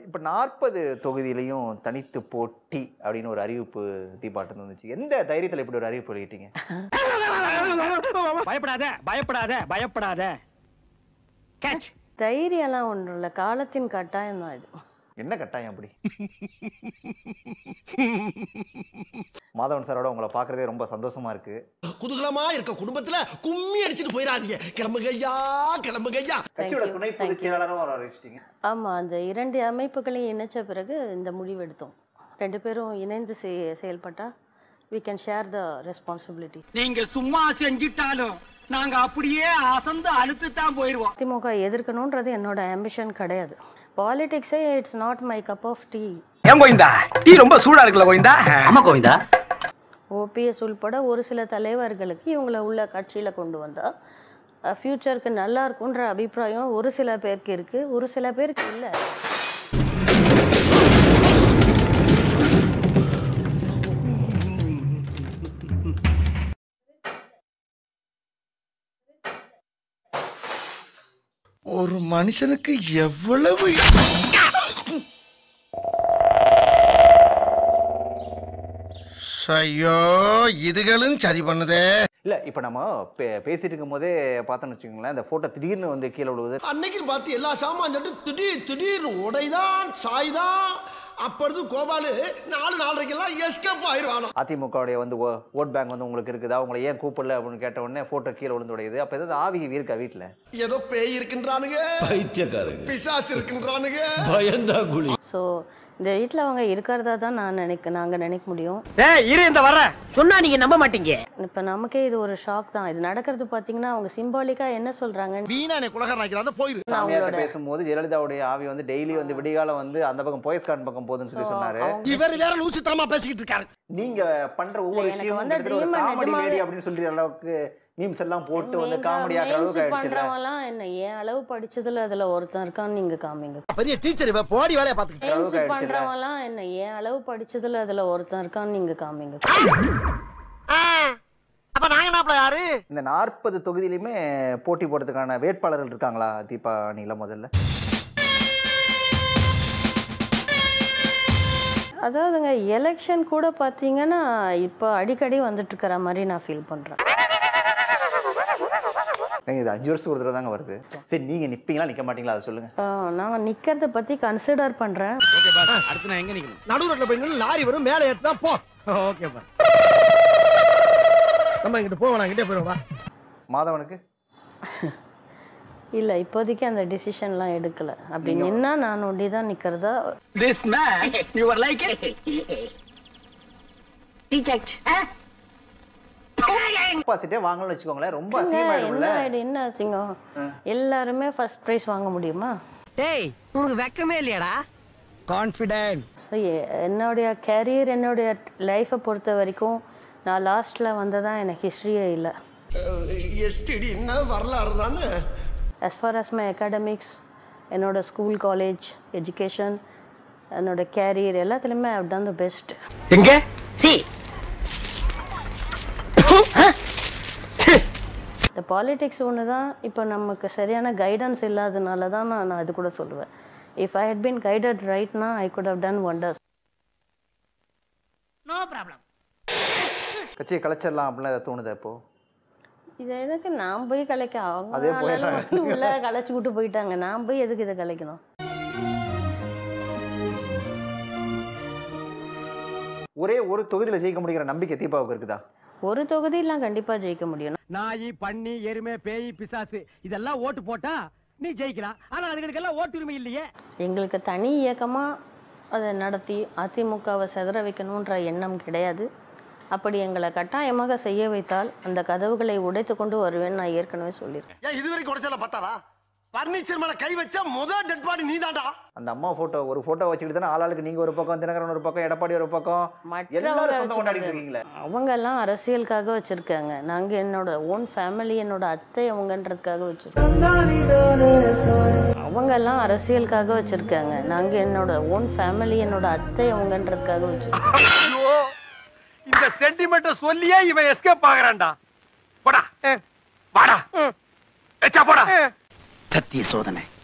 இப்போ 40 தொகுதியிலையும் தனித்து போட்டி அப்படின்னு ஒரு அறிவிப்பு தீபாட்டு வந்துச்சு. எந்த தைரியத்தில் இப்படி ஒரு அறிவிப்பு வெளியிட்டீங்க? பயப்படாத பயப்படாத பயப்படாத. தைரியம்லாம் ஒன்றும் இல்லை, காலத்தின் கட்டாயம் தான் இது. என்ன கட்டாயம் அப்படி? மாதவன் சாரோட உங்களை பார்க்கறதே ரொம்ப சந்தோஷமா இருக்கு. குதூகலமா இருக்க குடும்பத்துல கும்மி அடிச்சிட்டு போயிடாதீங்க. கிளம்புங்க ஐயா, கிளம்புங்க ஐயா. கட்சியோட துணை பொதுச் செயலாளரும் அறிவிச்சிட்டீங்க. ஆமாம், அந்த 2 அமைப்புகளையும் இணைச்ச பிறகு இந்த முடிவு எடுத்தோம். 2 பேரும் இணைந்து செயல்பட்டால் we can share the responsibility. நீங்க சும்மா செஞ்சிட்டாலும் நாங்க அப்படியே அசந்து அழுத்து தான் போயிடுவோம். திமுக எதிர்க்கணுன்றது என்னோட ஆம்பிஷன் கிடையாது. பாலிடிக்ஸே it's not my cup of tea. ஏன் கோவிந்தா, டீ ரொம்ப சூடா இருக்குல்ல கோவிந்தா? ஆமா கோவிந்தா. ஓபிஎஸ் உள்பட ஒரு சில தலைவர்களுக்கு இவங்களை உள்ள கட்சியில் கொண்டு வந்தால் ஃப்யூச்சருக்கு நல்லா இருக்குன்ற அபிப்பிராயம் ஒரு சில பேருக்கு இருக்குது, ஒரு சில பேருக்கு இல்லை. ஒரு மனுஷனுக்கு எவ்வளவு ஐயோ இதுகளும் சரி பண்ணுதே. இல்ல இப்ப நம்ம பேசிட்டு இருக்கும் போதே பார்த்தோன்னு வச்சுக்கோங்களேன், இந்த போட்டோ திடீர்னு வந்து கீழே விழுவுது. அன்னைக்கு பார்த்து எல்லா சாமான் சொல்லிட்டு திடீர்னு உடைதான் சாய்தான். அப்பொழுது கோபாலு 4:30 எஸ்கேப் ஆயிடுவானோ. அதிமுகவுடைய வந்து ஓட் பேங்க் வந்து உங்களுக்கு இருக்குதா, உங்களை ஏன் கூப்பிடல அப்படின்னு கேட்ட உடனே போட்டோ கீழே விழுந்து உடையுது. அப்ப ஏதாவது ஆவி இருக்கா வீட்டுல? ஏதோ பேய் இருக்கின்றானுங்க, பைத்தியக்காரங்க, பிசாசு இருக்கின்றானுங்க, பயந்தா குழி. ஸோ இந்த வீட்டில் அவங்க இருக்கிறதா தான் நாங்கள் நினைக்க முடியும். இரு இந்த வர சொன்னா நீங்க நம்ப மாட்டீங்க. இப்போ நமக்கே இது ஒரு ஷாக் தான். இது நடக்கிறது பார்த்தீங்கன்னா அவங்க சிம்பாலிக்காக என்ன சொல்கிறாங்க, வீணானே குலகராக்கிறாத போயிரு. அவங்களோட பேசும்போது ஜெயலலிதாவுடைய ஆவி வந்து டெய்லி வந்து விடிகாலம் வந்து அந்த பக்கம் போயஸ்கார்டன் பக்கம் போகுதுன்னு சொல்லி சொன்னாரு. இவர் வேற லூசுத்தனமா பேசிக்கிட்டு இருக்காரு. நீங்க பண்ற ஒவ்வொரு விஷயமும் காமெடி லேடி அப்படின்னு சொல்ற அளவுக்கு மீம்ஸ் எல்லாம் போட்டு வந்து காமெடி ஆக்குற அளவுக்கு ஆயிடுச்சு. பண்றவங்கலாம் என்ன ஏன் அளவு படிச்சதுல அதுல ஒருத்தன் இருக்கான்னு நீங்க காமிங்க. பெரிய டீச்சர் இவ போடி வேலைய பாத்துக்கிட்டு பண்றவங்கலாம் என்ன ஏன் அளவு படிச்சதுல அதுல ஒருத்தன் இருக்கான்னு நீங்க காமிங்க. அப்ப நாங்க நாப்ல யாரு? இந்த 40 தொகுதியிலுமே போட்டி போடுறதுக்கான வேட்பாளர்கள் இருக்காங்களா தீபா அணில? முதல்ல அதாவதுங்க எலெக்ஷன் கூட பார்த்தீங்கன்னா இப்போ அடிக்கடி வந்துட்டு இருக்கிற மாதிரி நான் ஃபீல் பண்ணுறேன். இது 5 வருஷத்துக்கு ஒரு தடவை தாங்க வருது. சரி, நீங்க நிப்பீங்களா நிக்க மாட்டீங்களா அதை சொல்லுங்க. நான் நிக்கிறத பத்தி கன்சிடர் பண்றேன். ஓகே பாஸ், அடுத்து நான் எங்க நிக்கணும்? நடு ரோட்ல போய் நின்னு லாரி வரும், மேலே ஏத்துனா போ. Okay boss. நம்ம இங்கிட்டு போவோம், நான் கிட்டே போறோம். வா. மாதவனுக்கு இல்ல இப்போதைக்கு அந்த டிசிஷன்லாம் எடுக்கல. அப்படி நின்னா நான் ஒண்டி தான் நிக்கிறதா. This man, you were like it? Reject. பாசிட்டே வாங்கணும்னு வெச்சுக்கோங்களேன், ரொம்ப அசிங்கமாயிடும்ல. என்ன அசிங்கம்? எல்லாரும் ஃபர்ஸ்ட் பிரைஸ் வாங்க முடியுமா? டேய், உங்களுக்கு வெக்கமே இல்லையாடா? கான்ஃபிடென்ட். என்னோட கேரியர், என்னோட லைஃபை பொறுத்த வரைக்கும் நான் லாஸ்ட்ல வந்ததா எனக்கு ஹிஸ்டரியே இல்லை. எஸ்டிடி என்ன வரலாறு தானே. As far as my academics, என்னோட ஸ்கூல் காலேஜ் எஜுகேஷன், என்னோட கேரியர் எல்லாத்துலேயுமே I've done the best. எங்க? சி. இந்த பாலிடிக்ஸ் ஒன்று தான் இப்போ நமக்கு சரியான கைடன்ஸ் இல்லாதனால தான் நான் அது கூட சொல்லுவேன். If I had been guided right now, I could have done wonders. No problem. கட்சியை கலைச்சிடலாம் அப்படிலாம் தோணுதா இப்போ? இதை எதுக்கு நான் போய் கலைக்க? அவங்க உள்ள கலைச்சு விட்டு போயிட்டாங்க, நான் போய் எதுக்கு இதை கலைக்கணும்? ஒரே ஒரு தொகுதியில் ஜெயிக்க முடிகிற நம்பிக்கை தீபாவுக்கு இருக்குதா? ஒரு தொகுதியெல்லாம் கண்டிப்பா ஜெயிக்க முடியும். நாய், பன்னி, எருமை, பேய், பிசாசு இதெல்லாம் ஓட்டு போட்டா நீ ஜெயிக்கலாம். ஆனா அதுகளுக்கெல்லாம் ஓட்டு உரிமை இல்லையே. எங்களுக்கு தனி இயக்கமா அதை நடத்தி அதிமுகவை செதற வைக்கணுன்ற எண்ணம் கிடையாது. அப்படி எங்களை கட்டாயமாக செய்ய வைத்தால் அந்த கதவுகளை உடைத்து கொண்டு வருவேன். நான் ஏற்கனவே சொல்லியிருக்கேன். ஏன் இதுவரைக்கும் உடைச்சல பார்த்தாரா? பர்னிச்சர் மேல கை வச்சா முதல் டெட் பாடி நீதான்டா. அந்த அம்மா போட்டோ ஒரு போட்டோ வச்சுக்கிட்டு தானே ஆளாளுக்கு நீங்க ஒரு பக்கம், தினகரன் ஒரு பக்கம், எடப்பாடி ஒரு பக்கம், எல்லாரும் சொந்தம் கொண்டாடிட்டு இருக்கீங்களே. அவங்க எல்லாம் அரசியலுக்காக வச்சிருக்காங்க. நாங்க என்னோட ஓன் ஃபேமிலி, என்னோட அத்தை அவங்கன்றதுக்காக வச்சிருக்கோம். அவங்க எல்லாம் அரசியலுக்காக வச்சிருக்காங்க. நாங்க என்னோட ஓன் ஃபேமிலி, என்னோட அத்தை அவங்கன்றதுக்காக வச்சிருக்கோம். இந்த சென்டிமெண்ட்ட சொல்லியே இவன் எஸ்கேப் ஆகறான்டா. போடா வாடா, எச்சா போடா. சத்திய சோதனை.